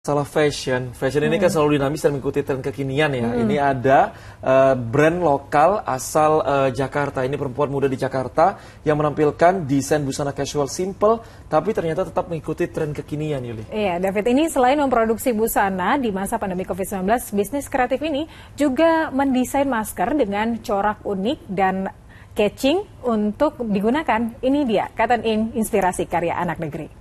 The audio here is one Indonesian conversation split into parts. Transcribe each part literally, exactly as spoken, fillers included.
Masalah fashion, fashion ini Hmm. kan selalu dinamis dan mengikuti tren kekinian ya. Hmm. Ini ada uh, brand lokal asal uh, Jakarta. Ini perempuan muda di Jakarta yang menampilkan desain busana casual simple, tapi ternyata tetap mengikuti tren kekinian, Yuli. Iya, David, ini selain memproduksi busana di masa pandemi covid sembilan belas, bisnis kreatif ini juga mendesain masker dengan corak unik dan catching untuk digunakan. Ini dia, Cotton Ink, inspirasi karya anak negeri.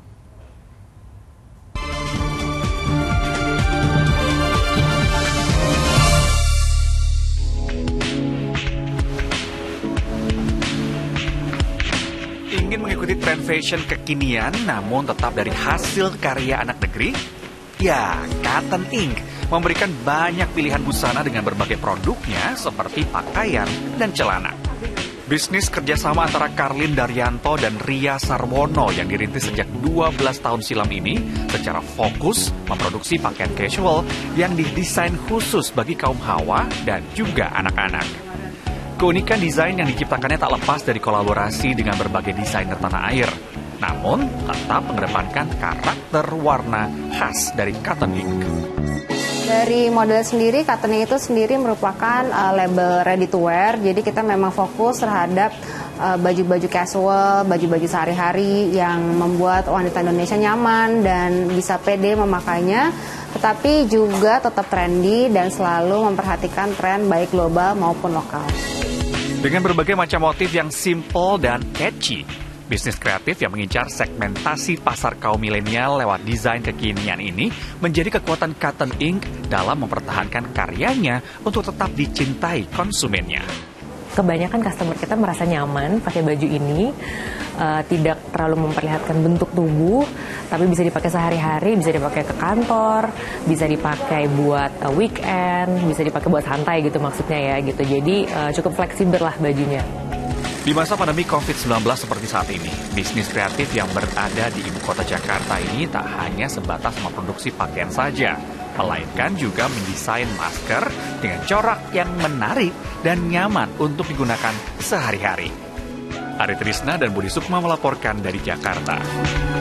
Ingin mengikuti tren fashion kekinian namun tetap dari hasil karya anak negeri? Ya, Cotton Ink memberikan banyak pilihan busana dengan berbagai produknya seperti pakaian dan celana. Bisnis kerjasama antara Karlin Daryanto dan Ria Sarwono yang dirintis sejak dua belas tahun silam ini secara fokus memproduksi pakaian casual yang didesain khusus bagi kaum hawa dan juga anak-anak. Keunikan desain yang diciptakannya tak lepas dari kolaborasi dengan berbagai desainer tanah air. Namun, tetap mengedepankan karakter warna khas dari Cotton Ink. Dari model sendiri, Cotton Ink itu sendiri merupakan uh, label ready to wear. Jadi kita memang fokus terhadap uh, baju-baju casual, baju-baju sehari-hari yang membuat wanita Indonesia nyaman dan bisa pede memakainya. Tetapi juga tetap trendy dan selalu memperhatikan tren baik global maupun lokal. Dengan berbagai macam motif yang simple dan catchy, bisnis kreatif yang mengincar segmentasi pasar kaum milenial lewat desain kekinian ini menjadi kekuatan Cotton Ink dalam mempertahankan karyanya untuk tetap dicintai konsumennya. Kebanyakan customer kita merasa nyaman pakai baju ini, uh, tidak terlalu memperlihatkan bentuk tubuh, tapi bisa dipakai sehari-hari, bisa dipakai ke kantor, bisa dipakai buat uh, weekend, bisa dipakai buat santai gitu maksudnya ya gitu. Jadi uh, cukup fleksibel lah bajunya. Di masa pandemi covid sembilan belas seperti saat ini, bisnis kreatif yang berada di ibu kota Jakarta ini tak hanya sebatas memproduksi pakaian saja, melainkan juga mendesain masker dengan corak yang menarik dan nyaman untuk digunakan sehari-hari. Ari Trisna dan Budi Sukma melaporkan dari Jakarta.